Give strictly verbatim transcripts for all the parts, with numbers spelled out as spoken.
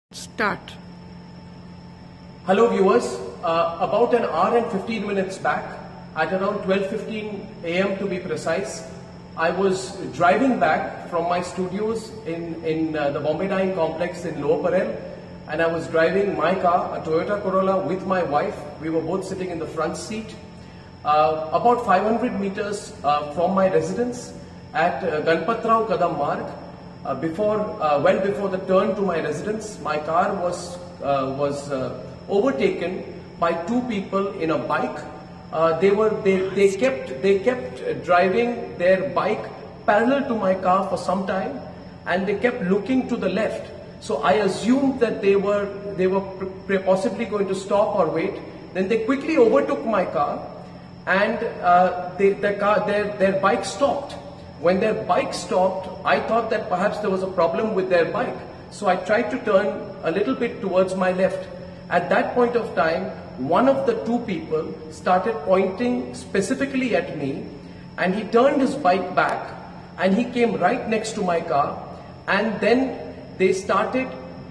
Start. Hello viewers, uh, about an hour and fifteen minutes back, at around twelve fifteen a m to be precise, I was driving back from my studios in, in uh, the Bombay Dyeing Complex in Lower Parel, and I was driving my car, a Toyota Corolla, with my wife. We were both sitting in the front seat. Uh, about five hundred meters uh, from my residence at uh, Ganpatrao Kadam Marg, uh, before, uh, well before the turn to my residence, my car was, uh, was uh, overtaken by two people in a bike. Uh, they were they, they kept they kept driving their bike parallel to my car for some time, and they kept looking to the left. So I assumed that they were they were possibly going to stop or wait. Then they quickly overtook my car, and uh, they, their car their their bike stopped. When their bike stopped, I thought that perhaps there was a problem with their bike. So I tried to turn a little bit towards my left. At that point of time, one of the two people started pointing specifically at me, and he turned his bike back and he came right next to my car, and then they started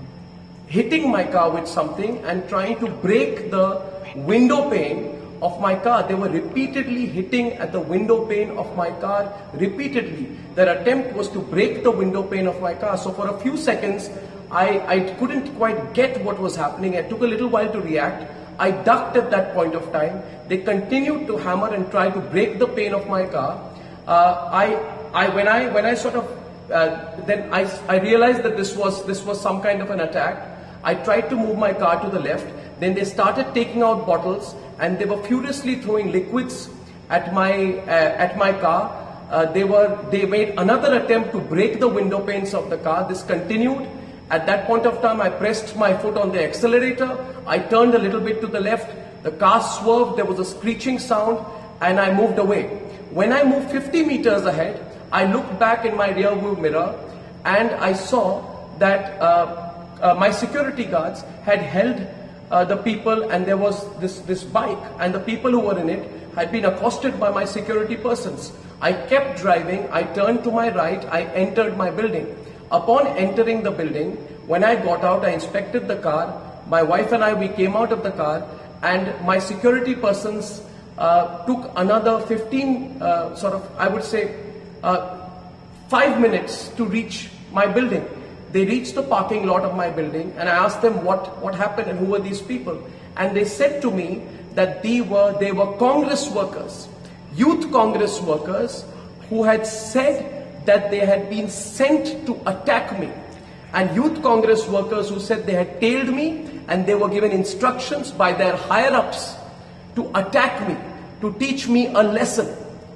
hitting my car with something and trying to break the window pane of my car. They were repeatedly hitting at the window pane of my car, repeatedly. Their attempt was to break the window pane of my car. So for a few seconds, I, I couldn't quite get what was happening. It took a little while to react. I ducked at that point of time. They continued to hammer and try to break the pane of my car. Uh, I, I, when I, when I sort of, uh, then I, I realized that this was, this was some kind of an attack. I tried to move my car to the left. Then they started taking out bottles, and they were furiously throwing liquids at my, uh, at my car. Uh, they were, they made another attempt to break the window panes of the car. This continued. At that point of time, I pressed my foot on the accelerator. I turned a little bit to the left. The car swerved. There was a screeching sound, and I moved away. When I moved fifty meters ahead, I looked back in my rear view mirror, and I saw that uh, uh, my security guards had held uh, the people, and there was this, this bike, and the people who were in it had been accosted by my security persons. I kept driving. I turned to my right. I entered my building. Upon entering the building, when I got out, I inspected the car. My wife and I, we came out of the car, and my security persons uh, took another fifteen, uh, sort of, I would say, uh, five minutes to reach my building. They reached the parking lot of my building, and I asked them what, what happened and who were these people. And they said to me that they were, they were Congress workers, youth Congress workers, who had said that they had been sent to attack me, and youth Congress workers who said they had tailed me, and they were given instructions by their higher-ups to attack me, to teach me a lesson.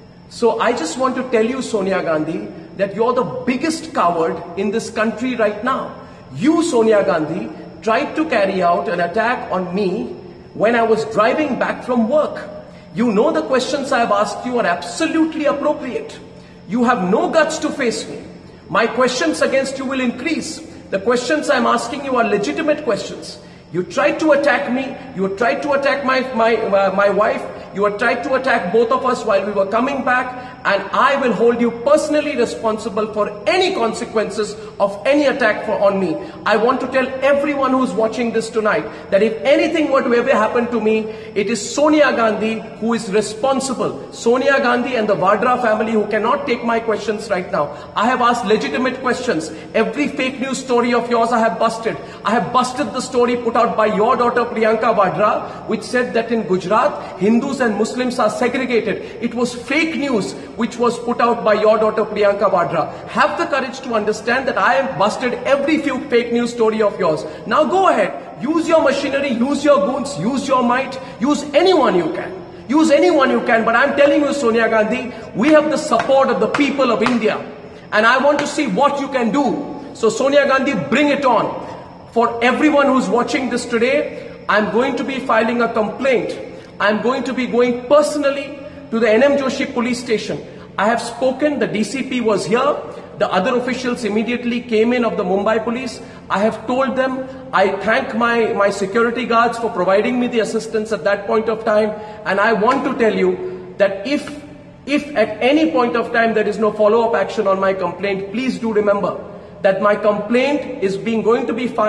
So I just want to tell you, Sonia Gandhi, that you're the biggest coward in this country right now. You, Sonia Gandhi, tried to carry out an attack on me when I was driving back from work. You know the questions I have asked you are absolutely appropriate. You have no guts to face me. My questions against you will increase. The questions I'm asking you are legitimate questions. You tried to attack me. You tried to attack my, my, uh, my wife. You had tried to attack both of us while we were coming back. And I will hold you personally responsible for any consequences of any attack for, on me. I want to tell everyone who's watching this tonight that if anything were to ever happen to me, it is Sonia Gandhi who is responsible. Sonia Gandhi and the Vadra family who cannot take my questions right now. I have asked legitimate questions. Every fake news story of yours I have busted. I have busted the story put out by your daughter Priyanka Vadra, which said that in Gujarat, Hindus and Muslims are segregated. It was fake news which was put out by your daughter Priyanka Vadra. Have the courage to understand that I have busted every few fake news story of yours. Now go ahead, use your machinery, use your goons, use your might, use anyone you can. Use anyone you can, but I'm telling you, Sonia Gandhi, we have the support of the people of India, and I want to see what you can do. So Sonia Gandhi, bring it on. For everyone who's watching this today, I'm going to be filing a complaint. I'm going to be going personally to the N M Joshi police station. I have spoken, the D C P was here, the other officials immediately came in of the Mumbai police. I have told them, I thank my, my security guards for providing me the assistance at that point of time, and I want to tell you that if, if at any point of time there is no follow-up action on my complaint, please do remember that my complaint is being going to be filed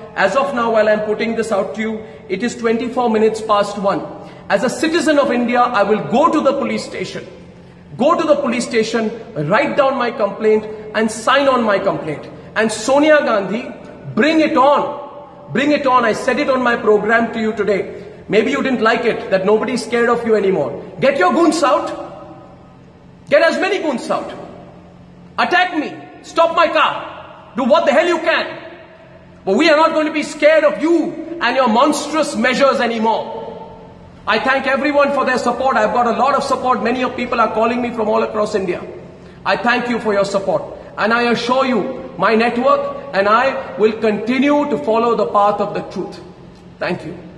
As of now, while I'm putting this out to you, it is twenty-four minutes past one. As a citizen of India, I will go to the police station, go to the police station, write down my complaint and sign on my complaint. And Sonia Gandhi, bring it on. Bring it on. I said it on my program to you today. Maybe you didn't like it, that nobody's scared of you anymore. Get your goons out. Get as many goons out. Attack me. Stop my car. Do what the hell you can. But we are not going to be scared of you and your monstrous measures anymore. I thank everyone for their support. I've got a lot of support. Many of people are calling me from all across India. I thank you for your support. And I assure you, my network and I will continue to follow the path of the truth. Thank you.